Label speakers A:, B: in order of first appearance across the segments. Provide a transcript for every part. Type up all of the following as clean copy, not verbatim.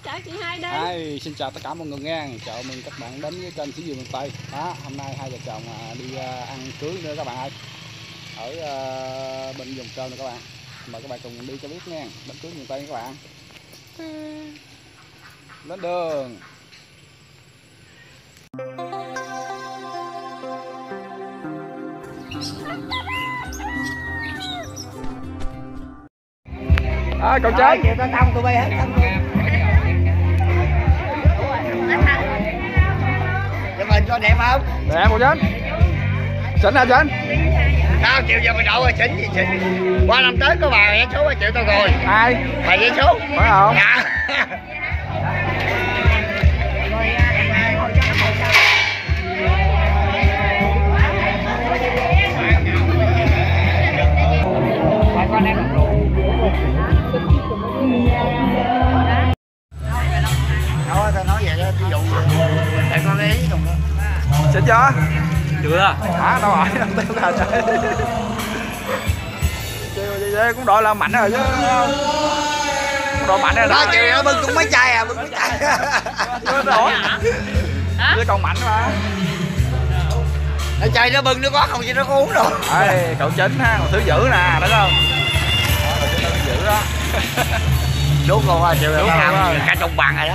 A: chào chị Hai đi.
B: Xin chào tất cả mọi người nha. Chào mừng các bạn đến với kênh Xứ Diều Miền Tây. Đó, hôm nay hai vợ chồng đi ăn cưới nữa các bạn ơi. Ở bên vùng Trơn nữa các bạn. Mời các bạn cùng đi cho biết nha. Đám cưới miền Tây các bạn. Lên đường. Cậu chơi
C: chịu tao xong tụi bay hết xong rồi. Cho mình cho đẹp không?
B: Đẹp một chén. Xịn hả Xịn?
C: Tao chịu giờ mày đậu rồi xịn gì xịn. Qua năm tới có bà vé số chịu tao rồi.
B: Ai?
C: Bà vé số.
B: Phải không?
C: Dạ. Thôi tao nói vậy đó, ví dụ để con ý đồng đó.
B: Xịn chưa?
D: Chưa.
B: Đâu rồi? Chơi cũng đội là mạnh rồi chứ. Đội mạnh rồi đó.
C: Đó chịu nó bưng cũng mấy chai à, bưng mấy chai.
B: Chứ còn mạnh mà.
C: Nó chơi nó bưng nó có không chứ nó có uống rồi.
B: Ê, cậu chính ha, còn thứ dữ nè, đúng không? Cậu chính là thứ dữ đó.
C: Đúng rồi, chịu
B: rồi.
C: Cả đồng bằng rồi đó.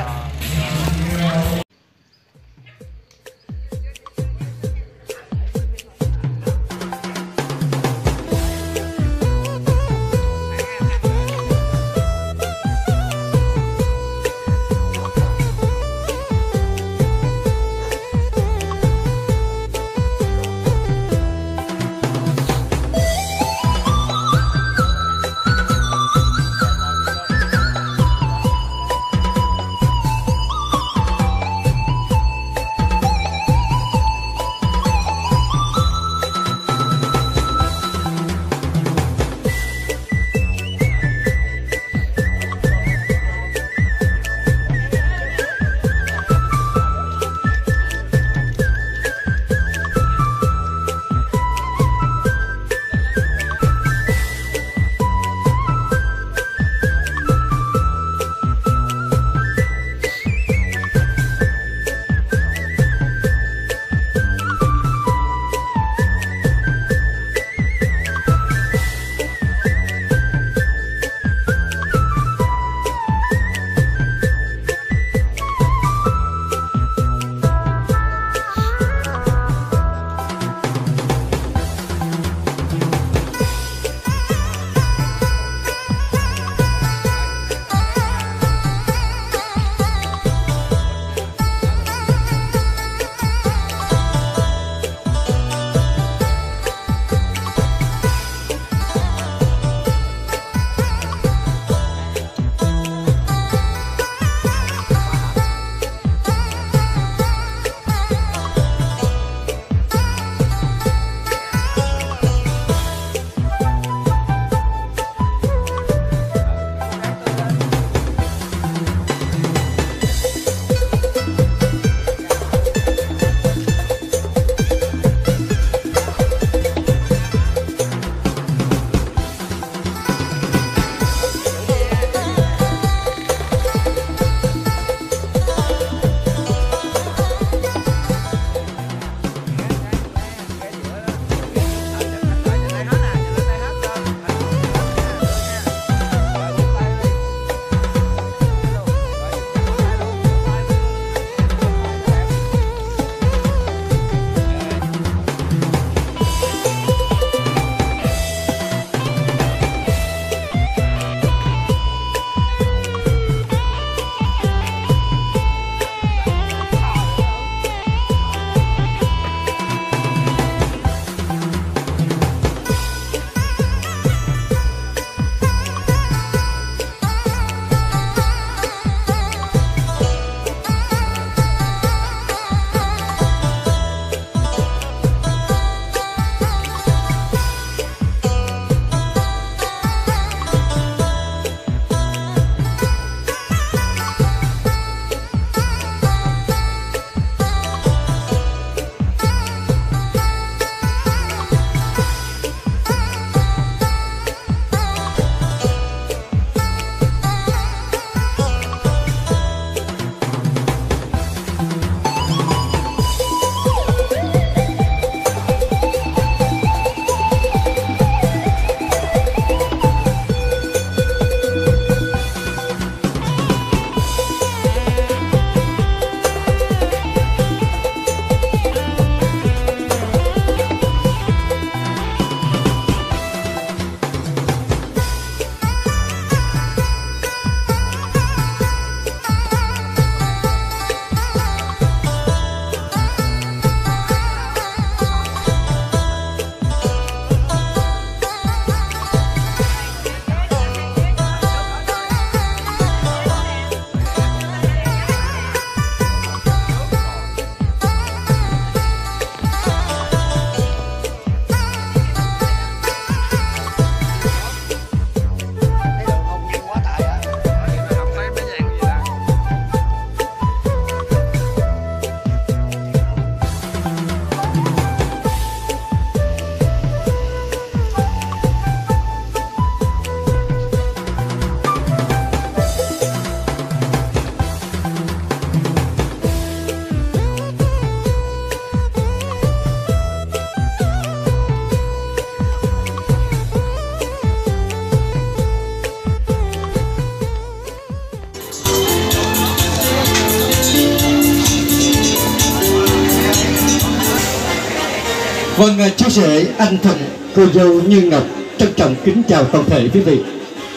A: Vâng, chú rể, anh Thuận, cô dâu Như Ngọc trân trọng kính chào toàn thể quý vị.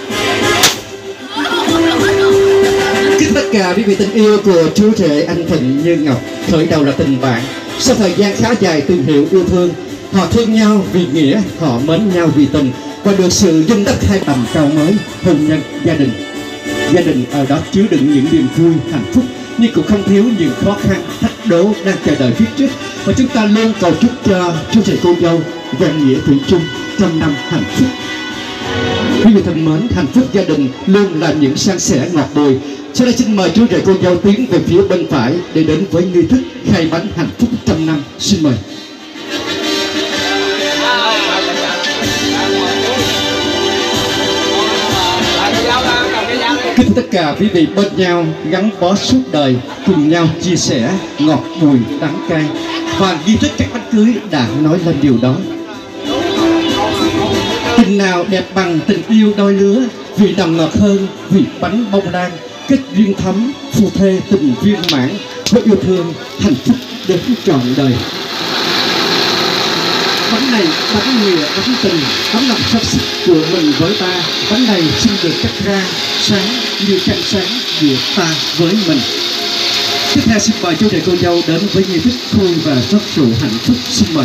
A: Kính tất cả quý vị tình yêu của chú rể anh Thuận Như Ngọc. Khởi đầu là tình bạn, sau thời gian khá dài tìm hiểu yêu thương, họ thương nhau vì nghĩa, họ mến nhau vì tình, và được sự dung đắp hai tầm cao mới, hôn nhân, gia đình. Gia đình ở đó chứa đựng những niềm vui, hạnh phúc, nhưng cũng không thiếu những khó khăn, thách đố đang chờ đợi phía trước. Và chúng ta luôn cầu chúc cho chú rể cô dâu vẹn nghĩa thủy chung, trăm năm hạnh phúc. Quý vị thân mến, hạnh phúc gia đình luôn là những san sẻ ngọt bùi. Sau đây xin mời chú rể cô dâu tiến về phía bên phải để đến với nghi thức khai bánh hạnh phúc trăm năm. Xin mời. Kính tất cả quý vị bên nhau gắn bó suốt đời, cùng nhau chia sẻ ngọt bùi đắng cay, và nghi thức cắt bánh cưới đã nói lên điều đó. Tình nào đẹp bằng tình yêu đôi lứa, vị nào ngọt hơn vị bánh bông lan, kết duyên thắm, phu thê tình viên mãn, với yêu thương hạnh phúc đến trọn đời. Bánh này bánh nghĩa, bánh tình, tấm lòng sắp xích của mình với ta. Bánh này xin được cắt ra sáng như trăng sáng giữa ta với mình. Tiếp theo xin mời chú rể cô dâu đến với nghi thức khui và rót rượu hạnh phúc. Xin mời.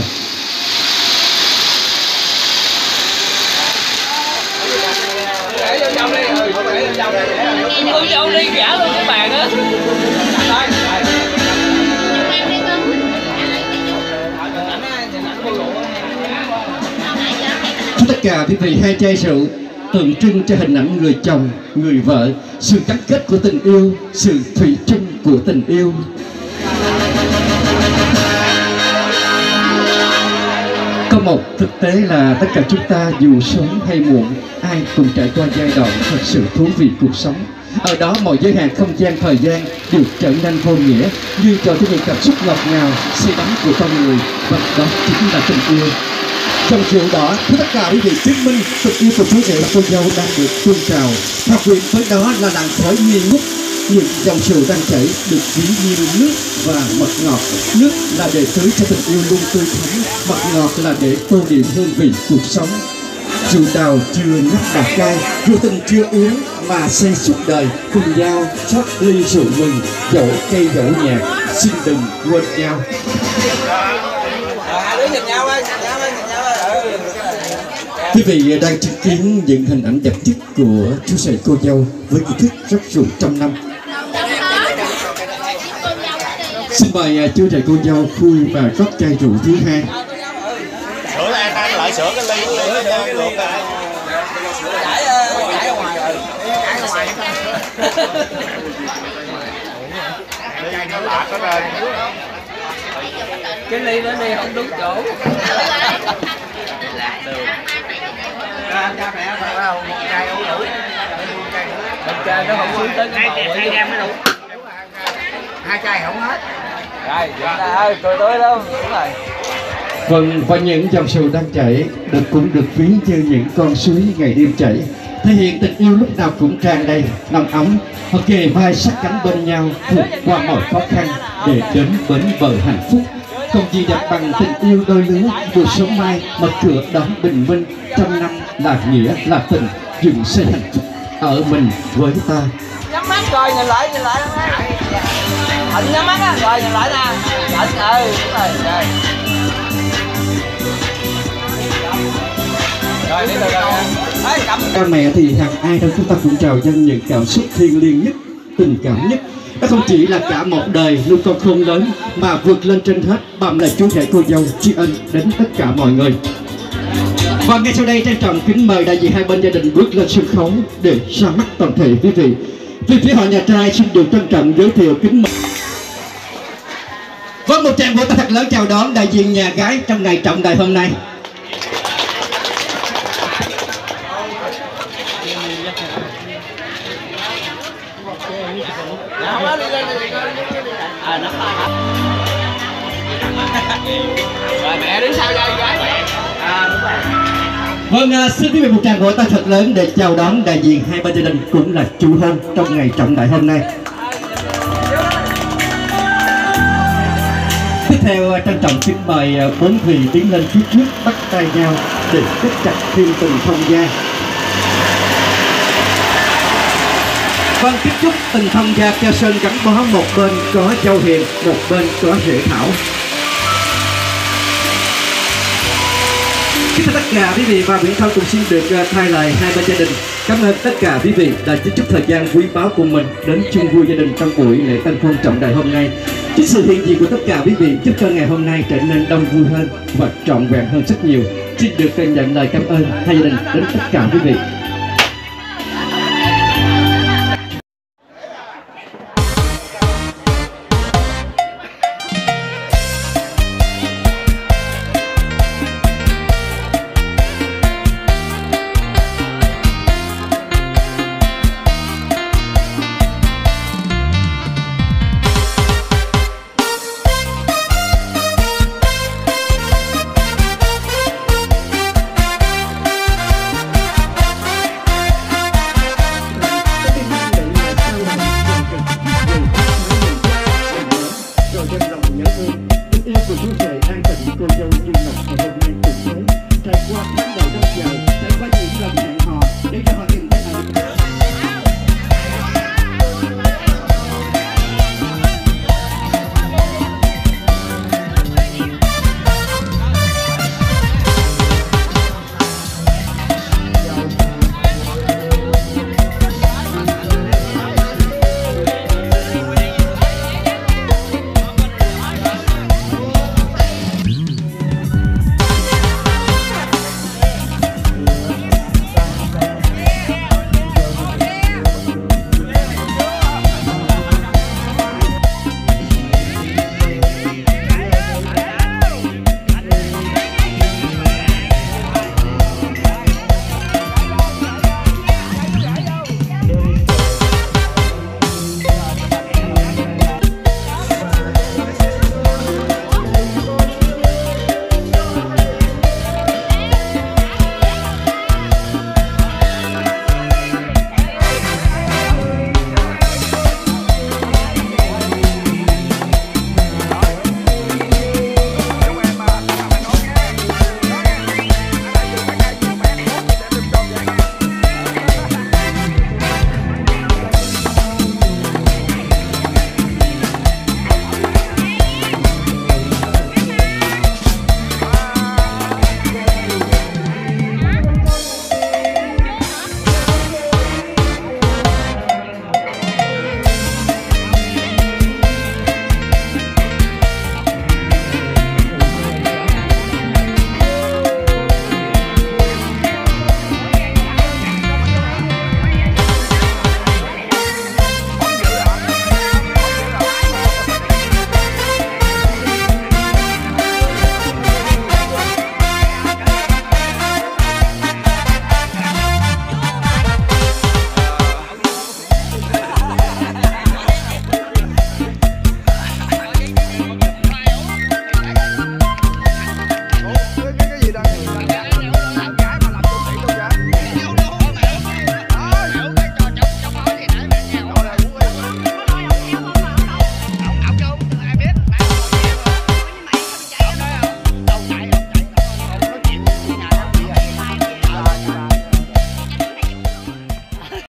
D: Cô dâu đi gã luôn cái bàn á.
A: Tất cả quý vị, hai chai rượu tượng trưng cho hình ảnh người chồng, người vợ, sự gắn kết của tình yêu, sự thủy chung của tình yêu. Có một thực tế là tất cả chúng ta dù sớm hay muộn, ai cũng trải qua giai đoạn thật sự thú vị cuộc sống. Ở đó mọi giới hạn không gian thời gian đều trở nên vô nghĩa, như cho những cảm xúc ngọt ngào, say đắm của con người, và đó chính là tình yêu. Trong rượu đỏ, tất cả quý vị chứng minh tình yêu của chú rể và cô dâu đang được tuôn trào. Hòa quyện với đó là làn khói nghi ngút, những dòng rượu đang chảy được ví như nước và mật ngọt. Nước là để tưới cho tình yêu luôn tươi thắm, mật ngọt là để tô điểm hương vị cuộc sống. Rượu đào chưa nhắc đã cay, rượu tình chưa uống mà say suốt đời, cùng nhau chót ly rượu mừng, dẫu cây dẫu nhạc, xin đừng quên nhau.
D: Hai đứa nhìn nhau ơi,
A: Quý vị đang chứng kiến những hình ảnh đẹp nhất của chú rể cô dâu với nghi thức rót rượu trăm năm. Xin mời chú rể cô dâu khui và rót chai rượu thứ hai.
C: Sữa là ăn lại sữa cái ly luộc lại.
D: Chảy ra ngoài rồi. Chảy ra ngoài.
C: Ly nó lạc hết rồi.
D: Cái ly nó đi không đúng chỗ. Lạc đường. Cha mẹ phải không? Một chai uống đủ. Một chai nó không xuống tới cái màu. Hai chai mới đủ. Hai chai không hết. Rồi, chúng ta ơi, tôi đâu. Đúng rồi.
A: Vâng, và những dòng rượu đang chảy cũng được ví như những con suối ngày đêm chảy, thể hiện tình yêu lúc nào cũng tràn đầy nồng ấm. Họ kề vai sát cánh bên nhau vượt qua mọi khó khăn để đến bến bờ hạnh phúc. Không gì đẹp bằng tình yêu đôi lứa, buổi sớm mai mở cửa đón bình minh, trăm năm là nghĩa là tình, dựng xây hạnh phúc ở mình với ta.
D: Nhắm mắt rồi nhìn lại Anh nhắm mắt á, rồi nhìn lại nè. Anh đúng rồi. Rồi đi từ
A: Cha mẹ thì hằng ai trong chúng ta cũng trào dâng những cảm xúc thiêng liêng nhất, tình cảm nhất. Đó không chỉ là cả một đời nuôi con khôn lớn, mà vượt lên trên hết bằng lời chú rể cô dâu tri ân đến tất cả mọi người. Và ngay sau đây trân trọng kính mời đại diện hai bên gia đình bước lên sân khấu để ra mắt toàn thể quý vị. Về phía họ nhà trai xin được trân trọng giới thiệu kính mời. Với một tràng vỗ tay thật lớn chào đón đại diện nhà gái trong ngày trọng đại hôm nay.
D: Rồi mẹ đứng sau cho gái mẹ. Đúng rồi.
A: Vâng, xin quý vị một tràng vỗ tay thật lớn để chào đón đại diện hai bên gia đình cũng là chủ hôn trong ngày trọng đại hôm nay. Tiếp theo trân trọng kính mời bốn thầy tiến lên phía trước bắt tay nhau để kết chặt thêm từng thông gia. Vâng, kính chúc từng thông gia Keo Sơn gắn bó, một bên có Châu Hiền, một bên có Rễ Thảo. Kính thưa tất cả quý vị, và Nguyễn Thâu cũng xin được thay lời hai bên gia đình cảm ơn tất cả quý vị đã chút thời gian quý báu của mình đến chung vui gia đình trong buổi lễ tân hôn trọng đại hôm nay. Chính sự hiện diện của tất cả quý vị giúp cho ngày hôm nay trở nên đông vui hơn và trọn vẹn hơn rất nhiều. Xin được nhận lời cảm ơn hai gia đình đến tất cả quý vị.